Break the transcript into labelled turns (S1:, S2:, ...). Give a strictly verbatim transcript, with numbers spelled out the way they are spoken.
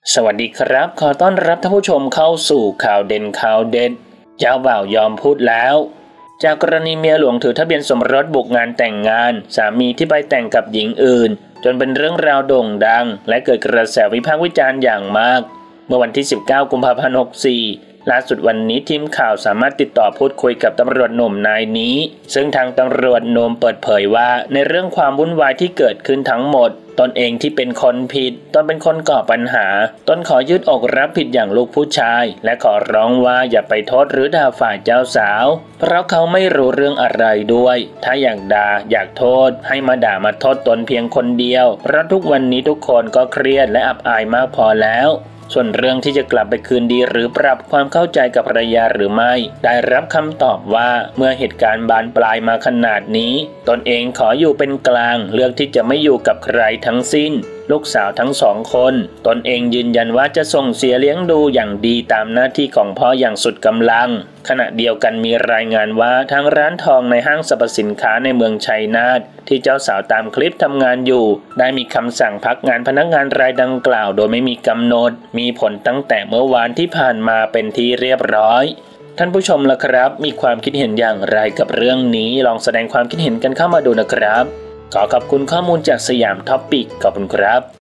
S1: สวัสดีครับขอต้อนรับท่านผู้ชมเข้าสู่ข่าวเด่นข่าวเด็ดเจ้าบ่าวยอมพูดแล้วจากกรณีเมียหลวงถือทะเบียนสมรสบุกงานแต่งงานสามีที่ไปแต่งกับหญิงอื่นจนเป็นเรื่องราวโด่งดังและเกิดกระแสวิพากษ์วิจารณ์อย่างมากเมื่อวันที่สิบเก้ากุมภาพันธ์หกสี่ล่าสุดวันนี้ทีมข่าวสามารถติดต่อพูดคุยกับตำรวจหนุ่มนายนี้ซึ่งทางตำรวจหนุ่มเปิดเผยว่าในเรื่องความวุ่นวายที่เกิดขึ้นทั้งหมดตนเองที่เป็นคนผิดตนเป็นคนก่อปัญหาตนขอยืดอกรับผิดอย่างลูกผู้ชายและขอร้องว่าอย่าไปโทษหรือด่าฝ่ายเจ้าสาวเพราะเขาไม่รู้เรื่องอะไรด้วยถ้าอยากด่าอยากโทษให้มาด่ามาโทษตนเพียงคนเดียวเพราะทุกวันนี้ทุกคนก็เครียดและอับอายมากพอแล้วส่วนเรื่องที่จะกลับไปคืนดีหรือปรับความเข้าใจกับภรรยาหรือไม่ได้รับคำตอบว่าเมื่อเหตุการณ์บานปลายมาขนาดนี้ตนเองขออยู่เป็นกลางเลือกที่จะไม่อยู่กับใครทั้งสิ้นลูกสาวทั้งสองคนตนเองยืนยันว่าจะส่งเสียเลี้ยงดูอย่างดีตามหน้าที่ของพ่ออย่างสุดกำลังขณะเดียวกันมีรายงานว่าทางร้านทองในห้างสรรพสินค้าในเมืองชัยนาทที่เจ้าสาวตามคลิปทำงานอยู่ได้มีคำสั่งพักงานพนักงานรายดังกล่าวโดยไม่มีกำหนดมีผลตั้งแต่เมื่อวานที่ผ่านมาเป็นที่เรียบร้อยท่านผู้ชมล่ะครับมีความคิดเห็นอย่างไรกับเรื่องนี้ลองแสดงความคิดเห็นกันเข้ามาดูนะครับขอขอบคุณข้อมูลจากสยามท็อปปิกขอบคุณครับ